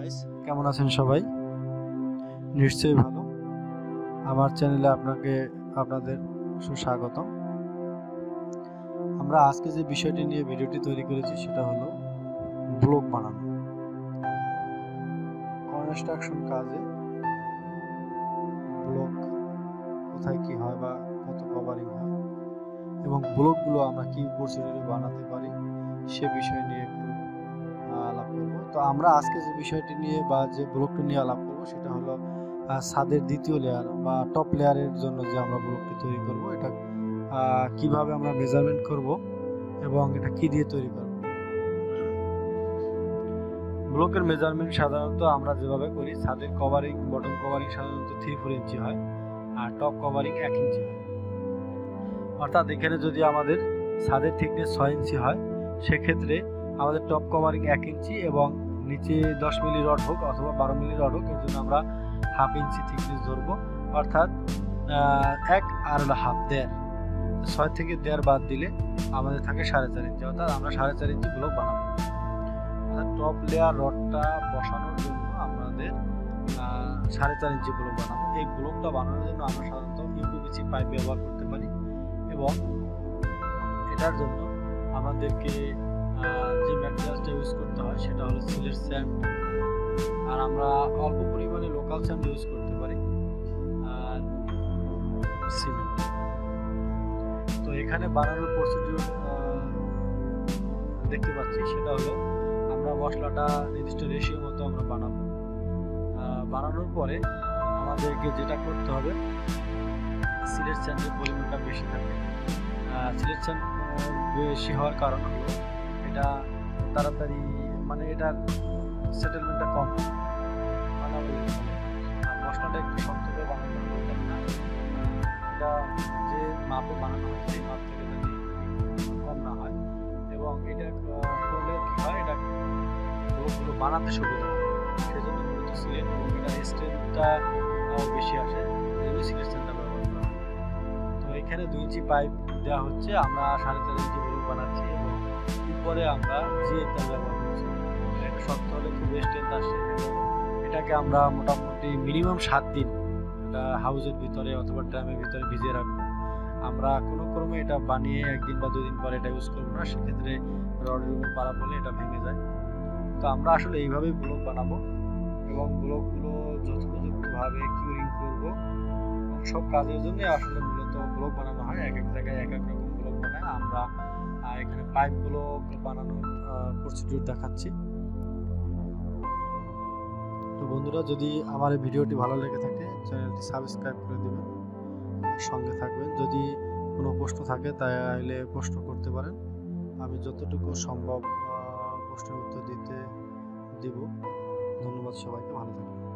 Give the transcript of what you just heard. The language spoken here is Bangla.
গাইস, কেমন আছেন সবাই? নিশ্চয়ই ভালো। আমার চ্যানেলে আপনাদের সুস্বাগতম। আমরা আজকে যে বিষয়টি নিয়ে ভিডিওটি তৈরি করেছি সেটা হলো ব্লগ বানানো। কনস্ট্রাকশন কাজে ব্লগ কোথায় কি হয় বা কত কভারিং হয় এবং ব্লগগুলো আমরা কি প্রসিডিউরে বানাতে পারি সে বিষয় নিয়ে একটু আলাপ করব। তো আমরা আজকে যে বিষয়টি নিয়ে বা যে ব্লগটি নিয়ে আলাপ করব সেটা হলো ছাদের দ্বিতীয় লেয়ার বা টপ লেয়ারের জন্য যে আমরা ব্লকটি তৈরি করব, এটা কিভাবে আমরা মেজারমেন্ট করব এবং এটা কি দিয়ে তৈরি করব। ব্লকের মেজারমেন্ট সাধারণত আমরা যেভাবে করি, ছাদের কভারিং, বটম কভারিং সাধারণত 3-4 ইঞ্চি হয় আর টপ কভারিং 1 ইঞ্চি হয়। অর্থাৎ এখানে যদি আমাদের ছাদের থিকনেস 6 ইঞ্চি হয়, সেক্ষেত্রে আমাদের টপ কভারিং 1 ইঞ্চি এবং নিচে 10 মিলি রড হোক অথবা 12 মিলি রড হোক, এর জন্য আমরা 1/2 ইঞ্চি থিকনেস ধরবো। অর্থাৎ 1 আর 1/2 6 থেকে 1.5 বাদ দিলে আমাদের থাকে 4.5 ইঞ্চি। অর্থাৎ আমরা 4.5 ইঞ্চি ব্লক বানাবো। অর্থাৎ টপ লেয়ার রডটা বসানোর জন্য আমাদের 4.5 ইঞ্চি ব্লক বানাবো। এই ব্লকটা বানানোর জন্য আমরা সাধারণত ইউপিভিসি পাইপ ব্যবহার করতে পারি এবং এটার জন্য আমাদেরকে যে ম্যাটেরিয়ালসটা ইউজ করতে হয় সেটা হলো সিলেট স্যান্ড, আর আমরা অল্প পরিমাণে লোকাল স্যান্ড ইউজ করতে পারি আর সিমেন্ট। তো এখানে বানানোর প্রসিডিউর দেখতে পাচ্ছি, সেটা হলো আমরা মশলাটা নির্দিষ্ট রেশিও মতো আমরা বানাবো। বানানোর পরে আমাদেরকে যেটা করতে হবে, সিলেট স্যান্ডের পরিমাণটা বেশি থাকে। সিলেট স্যান্ড বেশি হওয়ার কারণ হলো এটা তাড়াতাড়ি, মানে এটার সেটেলমেন্টটা কম বানাবো। আর মশলাটা একটু শক্ত করে বানানো হবে না, এটা যে মাপে বানানো হয় সেই মাপ থেকে যদি কম না হয়, এবং এটা করলে কি হয়, এটা ব্লকগুলো বানাতে সুবিধা হয়। সেজন্য মূলত সিলেট, এবং এটা স্ট্রেংথটা বেশি আসে, এই সিলেট স্যান্ডটা ব্যবহার করা হয়। তো এখানে 2 ইঞ্চি পাইপ দেওয়া হচ্ছে, আমরা 4.5 ইঞ্চি ব্লক বানাচ্ছি এবং উপরে আমরা জিএ তার ব্যবহার করছি। এটা শক্ত হলে খুব স্ট্রেংথ আসে এবং এটাকে আমরা মোটামুটি মিনিমাম 7 দিন এটা হাউসের ভিতরে অথবা ড্রামের ভিতরে ভিজিয়ে রাখবো। আমরা কোনো ক্রমে এটা বানিয়ে 1 দিন বা 2 দিন পরে এটা ইউজ করবো না, সেক্ষেত্রে রডের উপর পারা পড়লে এটা ভেঙে যায়। তো আমরা আসলে এইভাবেই ব্লক বানাবো এবং ব্লকগুলো যথোপযুক্তভাবে কিউরিং করব। এবং সব কাজের জন্য আসলে মূলত ব্লক বানানো হয়, এক এক জায়গায় এক এক রকম ব্লক বানায়। আমরা এখানে পাইপ ব্লক বানানোর প্রসিডিউর দেখাচ্ছি। তো বন্ধুরা, যদি আমার এই ভিডিওটি ভালো লেগে থাকে চ্যানেলটি সাবস্ক্রাইব করে দেবেন, সঙ্গে থাকবেন। যদি কোনো প্রশ্ন থাকে তাহলে প্রশ্ন করতে পারেন, আমি যতটুকু সম্ভব প্রশ্নের উত্তর দিব। ধন্যবাদ সবাইকে, ভালো থাকবেন।